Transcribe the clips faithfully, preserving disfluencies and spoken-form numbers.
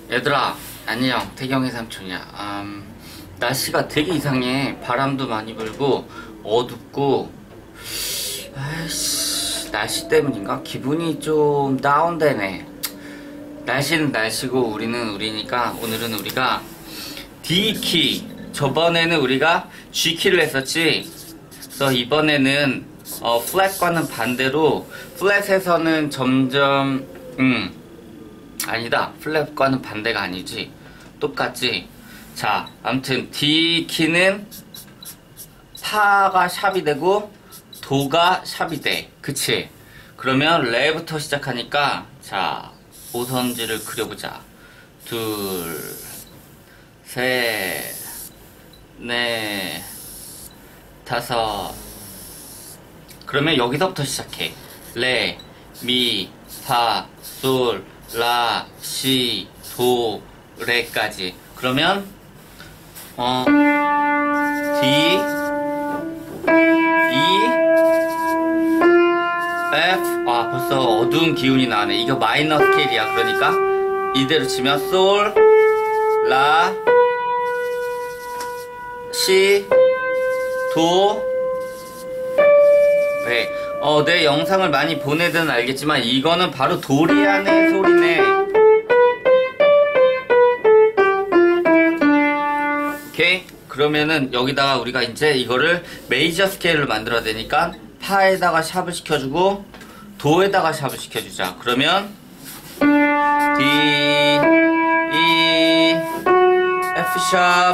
얘들아, 안녕. 태경의 삼촌이야. 음, 날씨가 되게 이상해. 바람도 많이 불고 어둡고, 아이씨, 날씨 때문인가? 기분이 좀 다운되네. 날씨는 날씨고 우리는 우리니까 오늘은 우리가 D키, 저번에는 우리가 G키를 했었지. 그래서 이번에는 어, 플랫과는 반대로 플랫에서는 점점 음 아니다, 플랫과는 반대가 아니지, 똑같지. 자, 아무튼 D키는 파가 샵이 되고 도가 샵이 돼, 그치? 그러면 레부터 시작하니까, 자, 오선지를 그려보자. 둘, 셋, 넷, 다섯. 그러면 여기서부터 시작해. 레, 미, 파, 솔, 라, 시, 도, 레까지. 그러면 어 D, E, F. 아, 벌써 어두운 기운이 나네. 이거 마이너 스케일이야. 그러니까 이대로 치면 솔, 라, 시, 도, 레. 어, 내 영상을 많이 본 애들은 알겠지만 이거는 바로 도리안의 소리네. 오케이? 그러면은 여기다가 우리가 이제 이거를 메이저 스케일로 만들어야 되니까 파에다가 샵을 시켜주고 도에다가 샵을 시켜주자. 그러면 D, E, F 샵,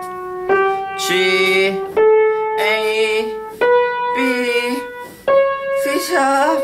G, A, B, C 샵,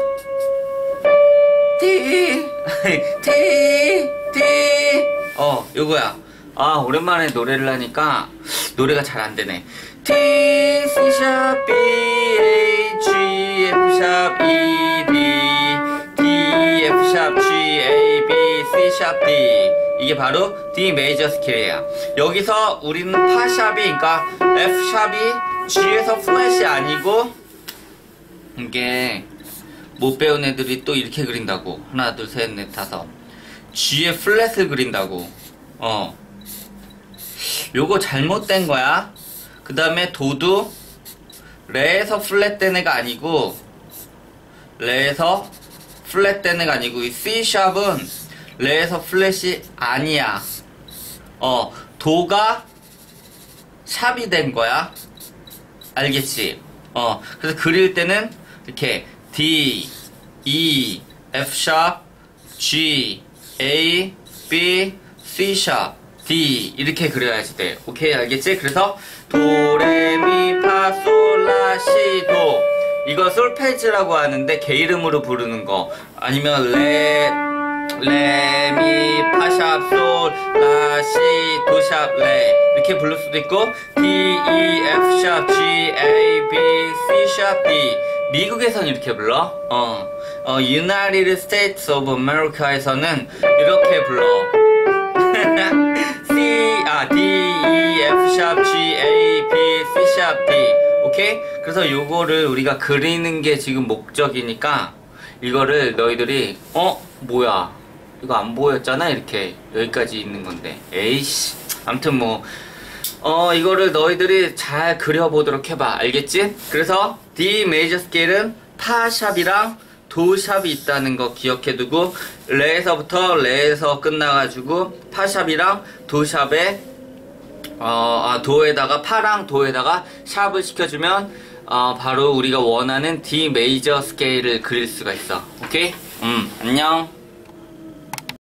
D, D, D. 어, 요거야. 아, 오랜만에 노래를 하니까 노래가 잘 안 되네. T, C 샵, B, A, G, F 샵, E, D, D, F 샵, G, A, B, C 샵, D. 이게 바로 D 메이저 스케일이야. 여기서 우리는 파 샵이, 그러니까 F 샵이 G에서 플랫이 아니고, 이게 못 배운 애들이 또 이렇게 그린다고. 하나, 둘, 셋, 넷, 다섯. G에 플랫을 그린다고. 어. 요거 잘못된 거야. 그 다음에 도도 레에서 플랫 된 애가 아니고, 레에서 플랫 된 애가 아니고, 이 C샵은 레에서 플랫이 아니야. 어, 도가 샵이 된 거야. 알겠지? 어, 그래서 그릴 때는 이렇게 D, E, F 샵, G, A, B, C 샵, D 이렇게 그려야지 돼. 오케이, 알겠지? 그래서 도, 레, 미, 파, 솔, 라, 시, 도. 이거 솔페지라고 하는데 개 이름으로 부르는 거. 아니면 레, 레, 미, 파, 샵, 솔, 라, 시, 도, 샵, 레 이렇게 부를 수도 있고, D, E, F 샵, G, A, B, C 샵, D. 미국에선 이렇게 불러. 어, 어, United States of America에서는 이렇게 불러. C, 아, D, E, F 샵, G, A, B, C 샵, D. 오케이? 그래서 요거를 우리가 그리는 게 지금 목적이니까 이거를 너희들이, 어? 뭐야? 이거 안 보였잖아? 이렇게 여기까지 있는 건데. 에이씨. 아무튼 뭐, 어, 이거를 너희들이 잘 그려보도록 해봐. 알겠지? 그래서 D 메이저 스케일은 파 샵이랑 도 샵이 있다는 거 기억해두고, 레에서부터 레에서 끝나가지고 파 샵이랑 도 샵에 어, 아, 도에다가 파랑 도에다가 샵을 시켜주면 어, 바로 우리가 원하는 D 메이저 스케일을 그릴 수가 있어. 오케이? 음, 안녕.